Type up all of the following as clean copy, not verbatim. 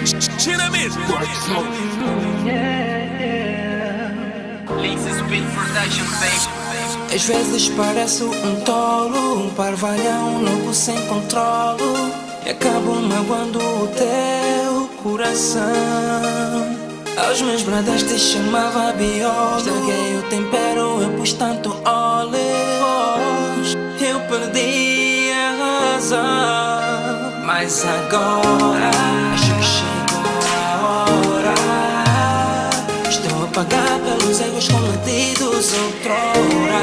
Às vezes pareço um tolo, um parvalhão louco sem controlo, e acabo magoando o teu coração. Aos meus bradas te chamava biolo, estraguei o tempero, eu pus tanto óleo. Eu perdi a razão, mas agora acho que chegou a hora. Estou a pagar pelos erros cometidos outrora.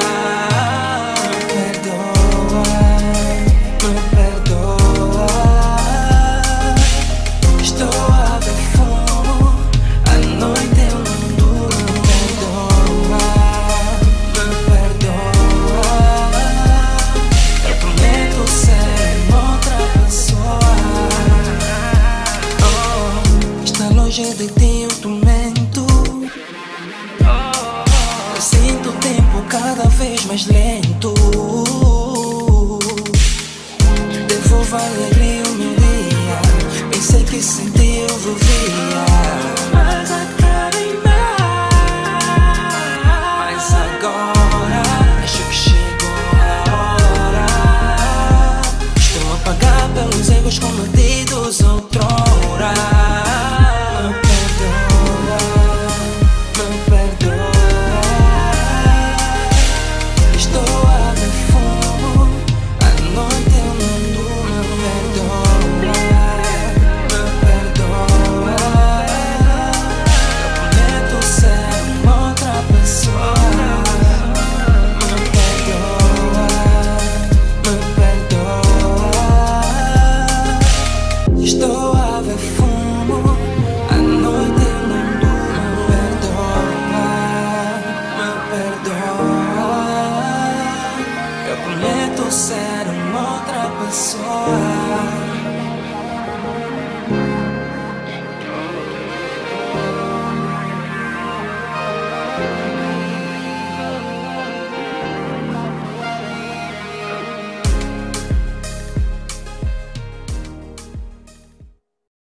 De ti eu tormento. Eu sinto o tempo cada vez mais lento. Devolvo a alegria ao meu dia. Pensei que sem ti eu vivia, mas acaba em mas agora acho que chegou a hora. Estou a pagar pelos erros cometidos.